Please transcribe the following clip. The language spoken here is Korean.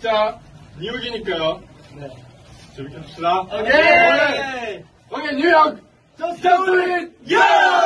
진짜 뉴욕이니까요. 네. 재밌게 합시다. 오케이! 오케이, 뉴욕! Just do it! 야!